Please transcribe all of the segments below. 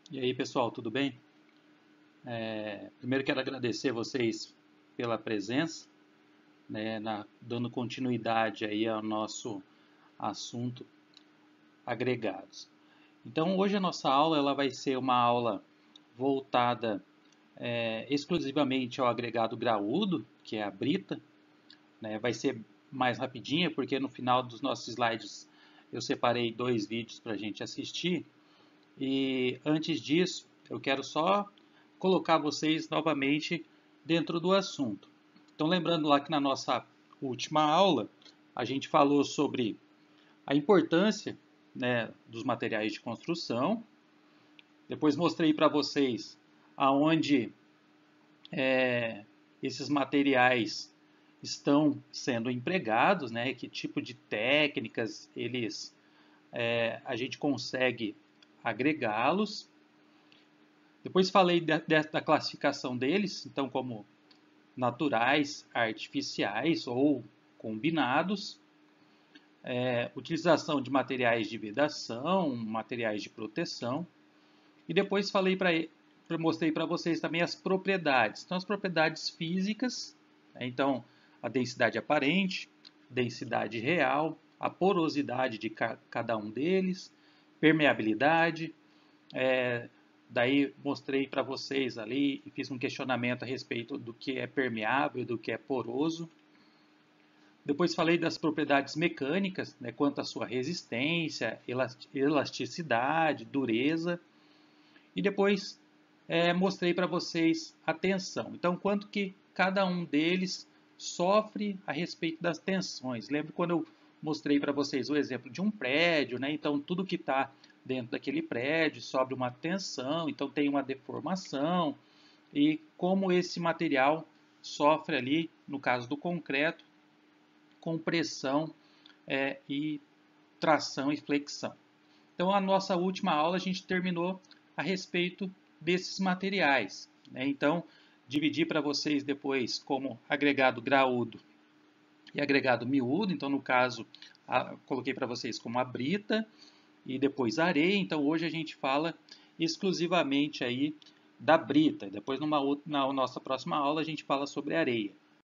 E aí, pessoal, tudo bem? Primeiro quero agradecer vocês pela presença, né, dando continuidade aí ao nosso assunto agregados. Então, hoje a nossa aula ela vai ser uma aula voltada exclusivamente ao agregado graúdo, que é a brita, né? Vai ser mais rapidinha, porque no final dos nossos slides eu separei dois vídeos para a gente assistir. E antes disso, eu quero só colocar vocês novamente dentro do assunto. Então, lembrando lá que na nossa última aula, a gente falou sobre a importância, né, dos materiais de construção. Depois mostrei para vocês aonde esses materiais estão sendo empregados, né, que tipo de técnicas a gente consegue agregá-los. Depois falei da classificação deles, então como naturais, artificiais ou combinados, utilização de materiais de vedação, materiais de proteção, e depois mostrei para vocês também as propriedades. Então, as propriedades físicas, né? Então a densidade aparente, densidade real, a porosidade de cada um deles, permeabilidade, daí mostrei para vocês ali e fiz um questionamento a respeito do que é permeável e do que é poroso. Depois falei das propriedades mecânicas, né, quanto à sua resistência, elasticidade, dureza. E depois mostrei para vocês a tensão. Então, quanto que cada um deles sofre a respeito das tensões. Lembra quando eu mostrei para vocês o exemplo de um prédio, né? Então, tudo que está dentro daquele prédio sofre uma tensão, então tem uma deformação. E como esse material sofre ali, no caso do concreto, com pressão e tração e flexão. Então, a nossa última aula a gente terminou a respeito desses materiais, né? Então, dividi para vocês depois como agregado graúdo e agregado miúdo. Então, no caso, coloquei para vocês como a brita e depois a areia. Então, hoje a gente fala exclusivamente aí da brita. Depois, na nossa próxima aula, a gente fala sobre a areia.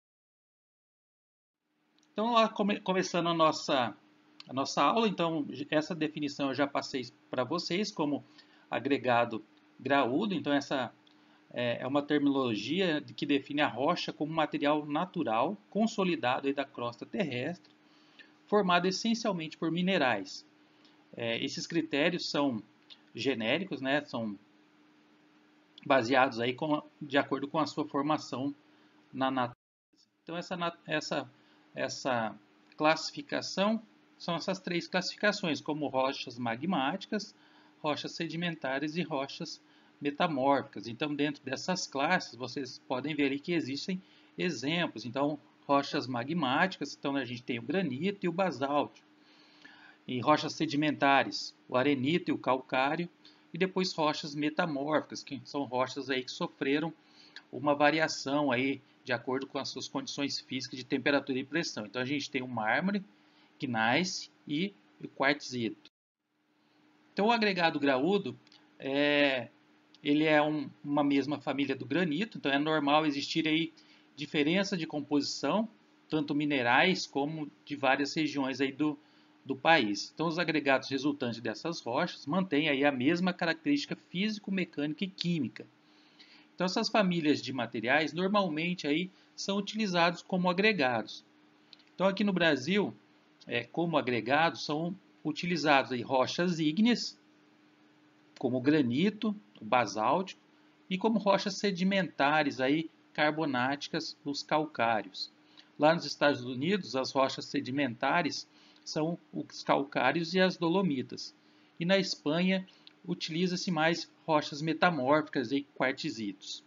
Então, lá começando a nossa aula, então essa definição eu já passei para vocês como agregado graúdo. Então, essa é uma terminologia que define a rocha como material natural consolidado aí da crosta terrestre, formado essencialmente por minerais. Esses critérios são genéricos, né? São baseados aí de acordo com a sua formação na natureza. Então, essa classificação são essas três classificações, como rochas magmáticas, rochas sedimentares e rochas metamórficas. Então, dentro dessas classes, vocês podem ver ali que existem exemplos. Então, rochas magmáticas, então a gente tem o granito e o basáltico. E rochas sedimentares, o arenito e o calcário. E depois rochas metamórficas, que são rochas aí que sofreram uma variação aí de acordo com as suas condições físicas de temperatura e pressão. Então a gente tem o mármore, gneiss e o quartzito. Então o agregado graúdo ele é uma mesma família do granito, então é normal existir aí diferença de composição, tanto minerais como de várias regiões aí do país. Então os agregados resultantes dessas rochas mantêm aí a mesma característica físico-mecânica e química. Então essas famílias de materiais normalmente aí são utilizados como agregados. Então aqui no Brasil, como agregados são utilizados aí rochas ígneas, como o granito, o basáltico, e como rochas sedimentares aí carbonáticas, os calcários. Lá nos Estados Unidos, as rochas sedimentares são os calcários e as dolomitas. E na Espanha, utiliza-se mais rochas metamórficas e quartzitos.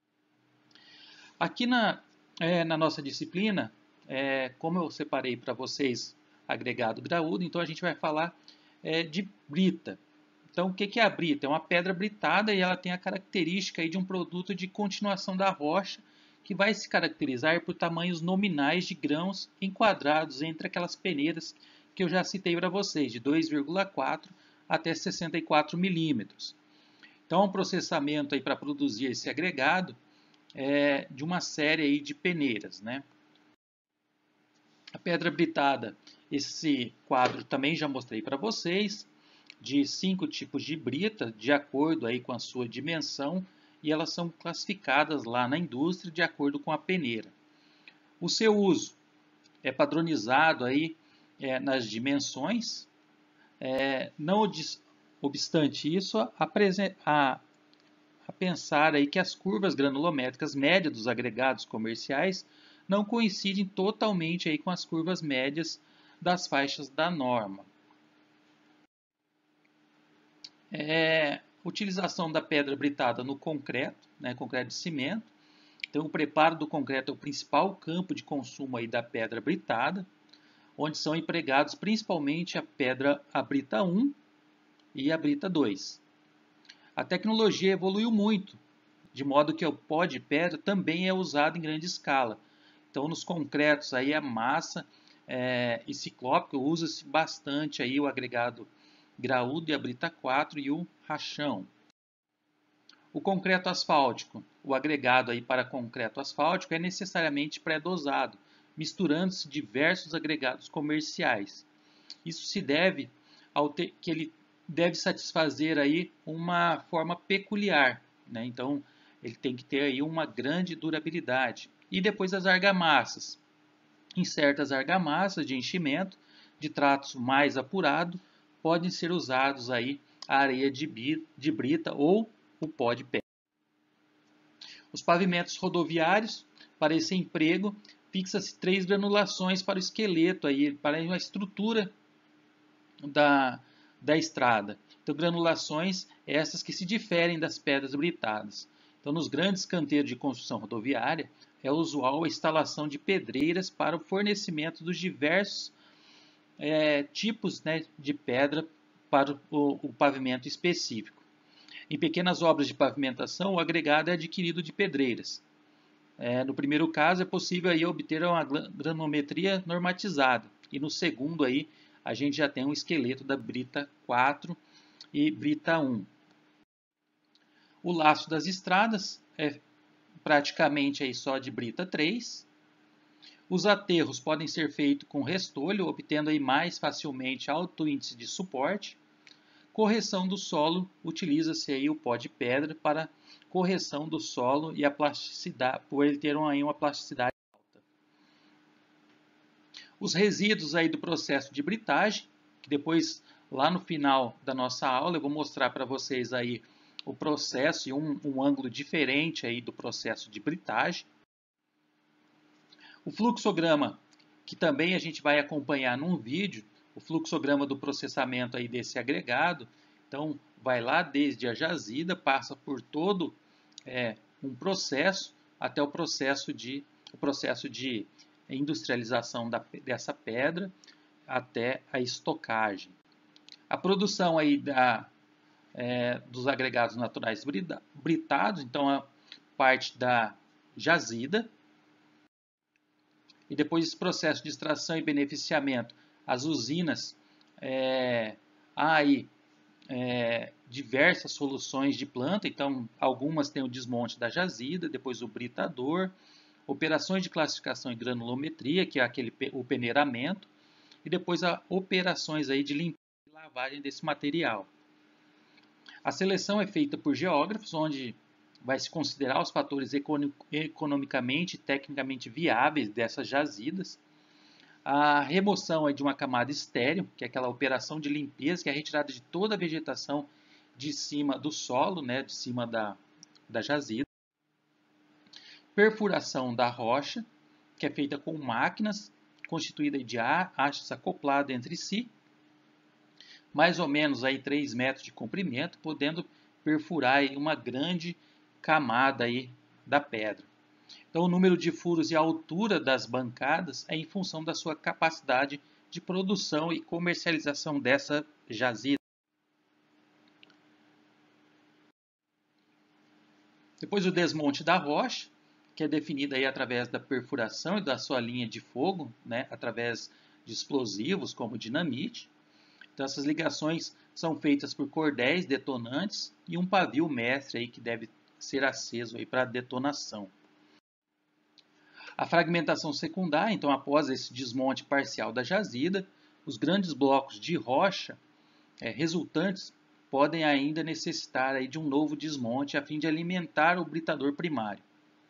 Aqui na nossa disciplina, como eu separei para vocês agregado graúdo, então a gente vai falar de brita. Então, o que é a brita? É uma pedra britada e ela tem a característica aí de um produto de continuação da rocha que vai se caracterizar por tamanhos nominais de grãos enquadrados entre aquelas peneiras que eu já citei para vocês, de 2,4 até 64 milímetros. Então, é um processamento para produzir esse agregado de uma série aí de peneiras, né? A pedra britada, esse quadro também já mostrei para vocês, de 5 tipos de brita, de acordo aí com a sua dimensão, e elas são classificadas lá na indústria de acordo com a peneira. O seu uso é padronizado aí nas dimensões, não obstante isso, a pensar aí que as curvas granulométricas médias dos agregados comerciais não coincidem totalmente aí com as curvas médias das faixas da norma. Utilização da pedra britada no concreto, né, concreto de cimento. Então, o preparo do concreto é o principal campo de consumo aí da pedra britada, onde são empregados principalmente a brita 1 e a brita 2. A tecnologia evoluiu muito, de modo que o pó de pedra também é usado em grande escala. Então, nos concretos, aí a massa e ciclópico usa-se bastante aí o agregado graúdo e a brita 4 e o rachão. O concreto asfáltico, o agregado aí para concreto asfáltico é necessariamente pré-dosado, misturando-se diversos agregados comerciais. Isso se deve ao que ele deve satisfazer aí uma forma peculiar, né? Então ele tem que ter aí uma grande durabilidade. E depois as argamassas. Em certas argamassas de enchimento de tratos mais apurado, podem ser usados aí a areia de brita ou o pó de pedra. Os pavimentos rodoviários, para esse emprego, fixa-se 3 granulações para o esqueleto, aí, para a estrutura da estrada. Então, granulações essas que se diferem das pedras britadas. Então, nos grandes canteiros de construção rodoviária, é usual a instalação de pedreiras para o fornecimento dos diversos tipos, né, de pedra para o pavimento específico. Em pequenas obras de pavimentação, o agregado é adquirido de pedreiras. No primeiro caso, é possível aí obter uma granometria normatizada. E no segundo, aí, a gente já tem um esqueleto da brita 4 e brita 1. O laço das estradas é praticamente aí só de brita 3. Os aterros podem ser feitos com restolho, obtendo aí mais facilmente alto índice de suporte. Correção do solo, utiliza-se aí o pó de pedra para correção do solo e a plasticidade, por ele ter aí uma plasticidade alta. Os resíduos aí do processo de britagem, que depois lá no final da nossa aula eu vou mostrar para vocês aí o processo e um ângulo diferente aí do processo de britagem. O fluxograma, que também a gente vai acompanhar num vídeo, o fluxograma do processamento aí desse agregado. Então, vai lá desde a jazida, passa por todo um processo até o processo de industrialização dessa pedra até a estocagem. A produção aí dos agregados naturais britados, então a parte da jazida, e depois desse processo de extração e beneficiamento, as usinas, há aí diversas soluções de planta, então algumas têm o desmonte da jazida, depois o britador, operações de classificação e granulometria, que é o peneiramento, e depois operações aí de limpeza e lavagem desse material. A seleção é feita por geógrafos, onde vai se considerar os fatores economicamente e tecnicamente viáveis dessas jazidas. A remoção é de uma camada estéril, que é aquela operação de limpeza, que é a retirada de toda a vegetação de cima do solo, né, de cima da jazida. Perfuração da rocha, que é feita com máquinas, constituída de hastes acopladas entre si, mais ou menos aí 3 metros de comprimento, podendo perfurar aí uma grande camada aí da pedra. Então, o número de furos e a altura das bancadas é em função da sua capacidade de produção e comercialização dessa jazida. Depois o desmonte da rocha, que é definido aí através da perfuração e da sua linha de fogo, né, através de explosivos como dinamite. Então, essas ligações são feitas por cordéis detonantes e um pavio mestre aí que deve ser aceso aí para detonação. A fragmentação secundária, então após esse desmonte parcial da jazida, os grandes blocos de rocha resultantes podem ainda necessitar aí de um novo desmonte a fim de alimentar o britador primário.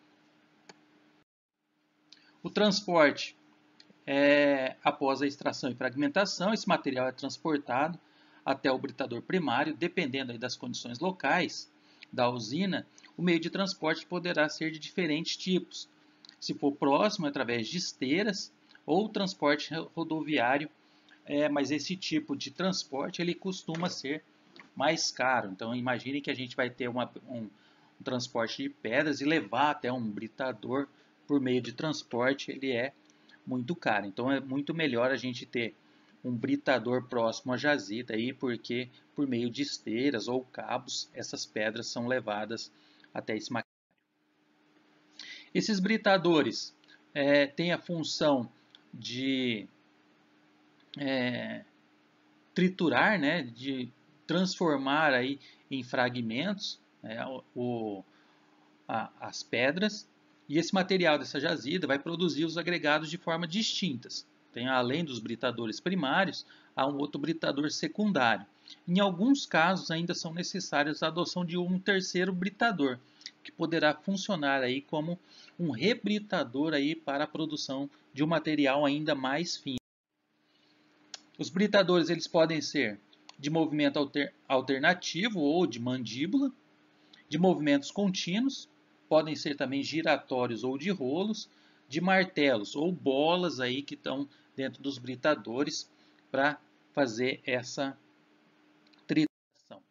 O transporte após a extração e fragmentação, esse material é transportado até o britador primário, dependendo aí das condições locais da usina, o meio de transporte poderá ser de diferentes tipos. Se for próximo, através de esteiras ou transporte rodoviário, mas esse tipo de transporte ele costuma ser mais caro. Então, imagine que a gente vai ter um transporte de pedras e levar até um britador por meio de transporte, ele é muito caro. Então, é muito melhor a gente ter um britador próximo à jazida, aí, porque por meio de esteiras ou cabos, essas pedras são levadas até esse maquinário. Esses britadores têm a função de triturar, né, de transformar aí em fragmentos as pedras, e esse material dessa jazida vai produzir os agregados de forma distintas. Tem, além dos britadores primários, há um outro britador secundário. Em alguns casos ainda são necessárias a adoção de um terceiro britador, que poderá funcionar aí como um rebritador aí para a produção de um material ainda mais fino. Os britadores eles podem ser de movimento alternativo ou de mandíbula, de movimentos contínuos, podem ser também giratórios ou de rolos, de martelos ou bolas aí que estão dentro dos britadores para fazer essa tritação.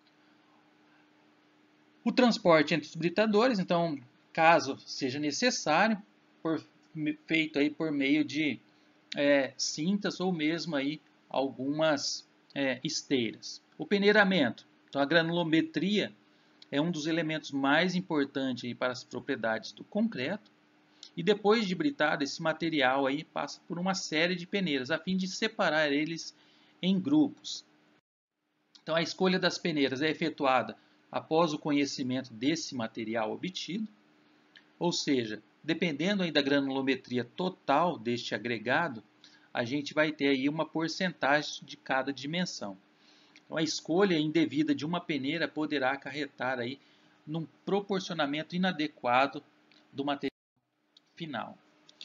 O transporte entre os britadores, então, caso seja necessário, feito aí por meio de cintas ou mesmo aí algumas esteiras. O peneiramento, então a granulometria é um dos elementos mais importantes para as propriedades do concreto. E depois de britado, esse material aí passa por uma série de peneiras, a fim de separar eles em grupos. Então a escolha das peneiras é efetuada após o conhecimento desse material obtido, ou seja, dependendo aí da granulometria total deste agregado, a gente vai ter aí uma porcentagem de cada dimensão. Então, a escolha indevida de uma peneira poderá acarretar aí num proporcionamento inadequado do material final.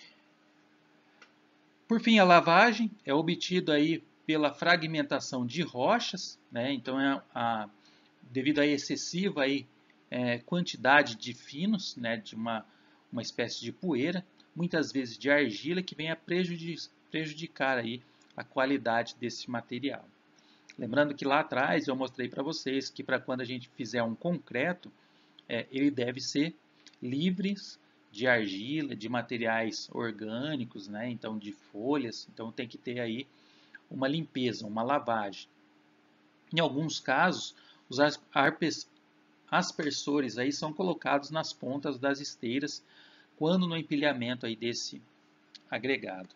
Por fim, a lavagem é obtida aí pela fragmentação de rochas, né? Então, devido à excessiva aí, quantidade de finos, né? De uma espécie de poeira, muitas vezes de argila, que vem a prejudicar aí a qualidade desse material. Lembrando que lá atrás eu mostrei para vocês que para quando a gente fizer um concreto, ele deve ser livre de argila, de materiais orgânicos, né? Então de folhas, então tem que ter aí uma limpeza, uma lavagem. Em alguns casos, os aspersores aí são colocados nas pontas das esteiras quando no empilhamento aí desse agregado.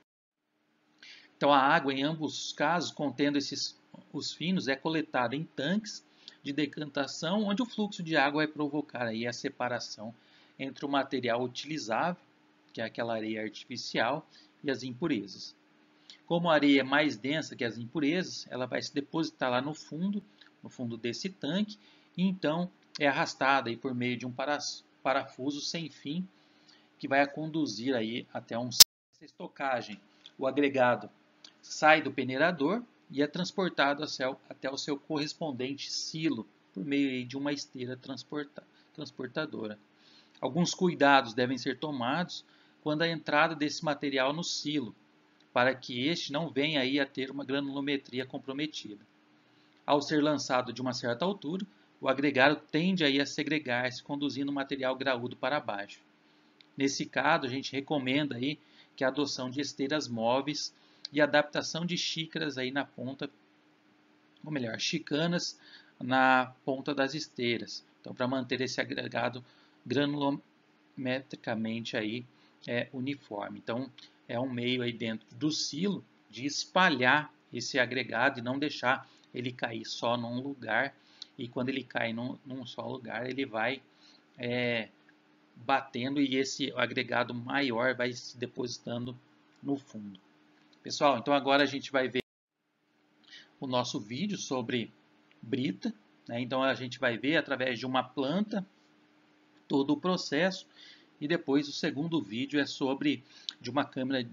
Então a água em ambos os casos, contendo os finos, é coletada em tanques de decantação, onde o fluxo de água vai provocar aí a separação entre o material utilizável, que é aquela areia artificial, e as impurezas. Como a areia é mais densa que as impurezas, ela vai se depositar lá no fundo desse tanque, e então é arrastada aí por meio de um parafuso sem fim, que vai a conduzir aí até essa estocagem. O agregado sai do peneirador e é transportado até o seu correspondente silo por meio de uma esteira transportadora. Alguns cuidados devem ser tomados quando a entrada desse material no silo, para que este não venha aí a ter uma granulometria comprometida. Ao ser lançado de uma certa altura, o agregado tende aí a segregar-se, conduzindo o material graúdo para baixo. Nesse caso, a gente recomenda aí que a adoção de esteiras móveis e adaptação de xícaras aí na ponta, ou melhor, chicanas na ponta das esteiras. Então, para manter esse agregado granulometricamente aí uniforme. Então, é um meio aí dentro do silo de espalhar esse agregado e não deixar ele cair só num lugar, e quando ele cai num só lugar, ele vai batendo e esse agregado maior vai se depositando no fundo. Pessoal, então agora a gente vai ver o nosso vídeo sobre brita, né? Então a gente vai ver através de uma planta todo o processo, e depois o segundo vídeo é sobre de uma câmera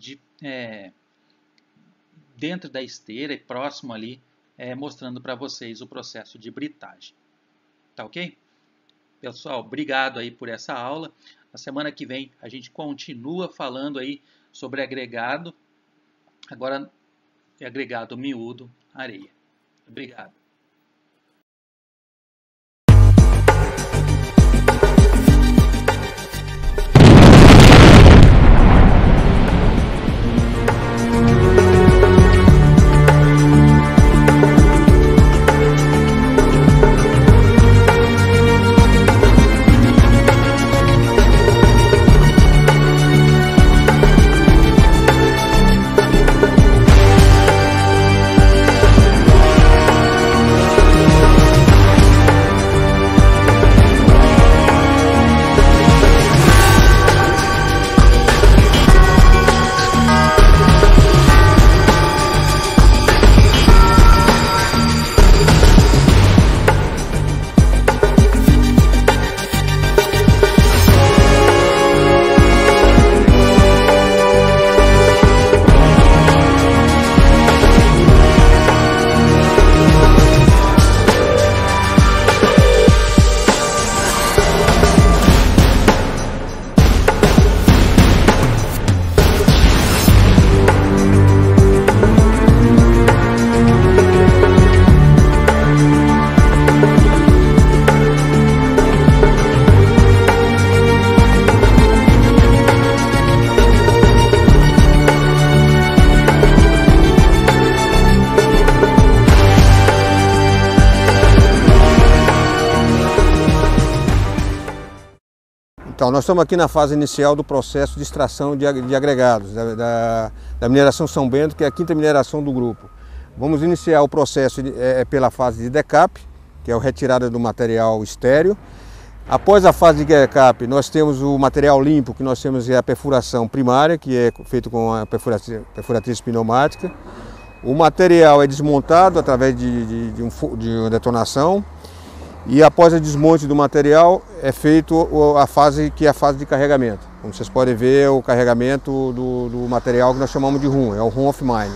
dentro da esteira e próximo ali, mostrando para vocês o processo de britagem. Tá ok? Pessoal, obrigado aí por essa aula. Na semana que vem a gente continua falando aí sobre agregado, agora é agregado miúdo, areia. Obrigado. Então, nós estamos aqui na fase inicial do processo de extração de agregados da mineração São Bento, que é a quinta mineração do grupo. Vamos iniciar o processo pela fase de decap, que é a retirada do material estéreo. Após a fase de decap, nós temos o material limpo, que nós temos a perfuração primária, que é feito com a perfuratriz pneumática. O material é desmontado através de uma detonação. E após o desmonte do material é feito a fase de carregamento. Como vocês podem ver, o carregamento do material que nós chamamos de RUM, é o RUM of Mine.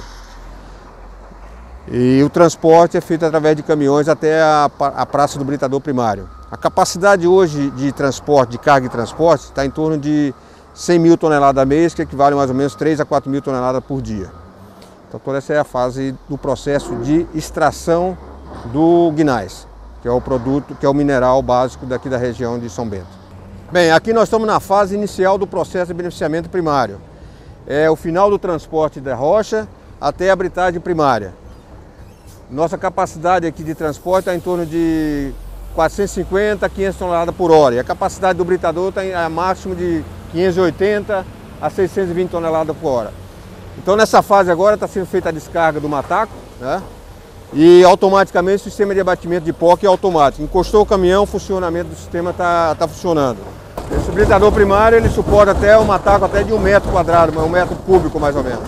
E o transporte é feito através de caminhões até a praça do britador primário. A capacidade hoje de transporte, de carga e transporte, está em torno de 100 mil toneladas mês, que equivale a mais ou menos 3 a 4 mil toneladas por dia. Então toda essa é a fase do processo de extração do gneiss, que é o produto, que é o mineral básico daqui da região de São Bento. Bem, aqui nós estamos na fase inicial do processo de beneficiamento primário. É o final do transporte da rocha até a britagem primária. Nossa capacidade aqui de transporte está em torno de 450 a 500 toneladas por hora. E a capacidade do britador está a máximo de 580 a 620 toneladas por hora. Então nessa fase agora está sendo feita a descarga do mataco, né? E automaticamente o sistema de abatimento de pó que é automático. Encostou o caminhão, o funcionamento do sistema está funcionando. Esse britador primário ele suporta até um mataco até de 1 metro quadrado, 1 metro cúbico mais ou menos.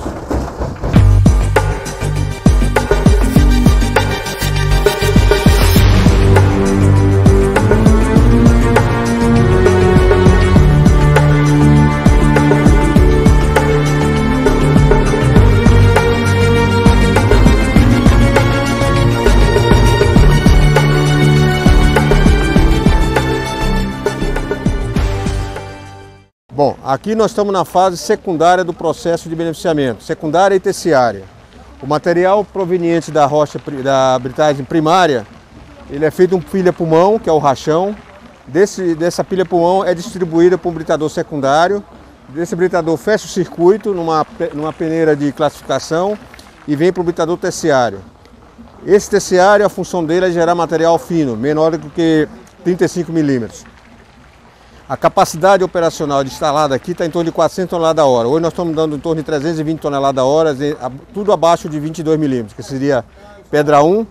Bom, aqui nós estamos na fase secundária do processo de beneficiamento, secundária e terciária. O material proveniente da rocha da britagem primária, ele é feito um pilha-pulmão, que é o rachão. Dessa pilha-pulmão é distribuída para um britador secundário. Desse britador fecha o circuito numa peneira de classificação e vem para o britador terciário. Esse terciário, a função dele é gerar material fino, menor do que 35 milímetros. A capacidade operacional instalada aqui está em torno de 400 toneladas a hora. Hoje nós estamos dando em torno de 320 toneladas a hora, tudo abaixo de 22 milímetros, que seria pedra 1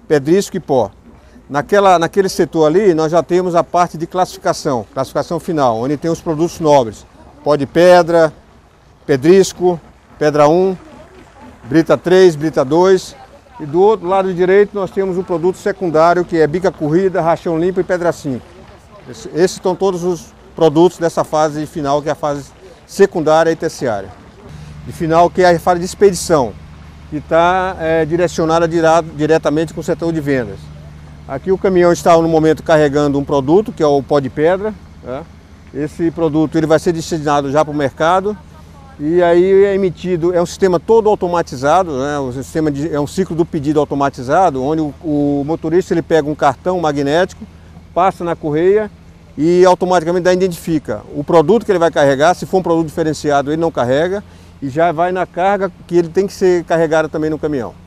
pedrisco e pó. Naquele setor ali, nós já temos a parte de classificação final, onde tem os produtos nobres. Pó de pedra, pedrisco, pedra 1, brita 3, brita 2. E do outro lado direito nós temos o produto secundário, que é bica corrida, rachão limpo e pedra 5. Esses estão todos os produtos dessa fase final, que é a fase secundária e terciária. De final, que é a fase de expedição, que está direcionada diretamente com o setor de vendas. Aqui o caminhão está no momento carregando um produto, que é o pó de pedra. Esse produto ele vai ser destinado já para o mercado e aí é emitido, é um sistema todo automatizado, é um ciclo do pedido automatizado, onde o motorista ele pega um cartão magnético, passa na correia e automaticamente identifica o produto que ele vai carregar. Se for um produto diferenciado ele não carrega e já vai na carga que ele tem que ser carregada também no caminhão.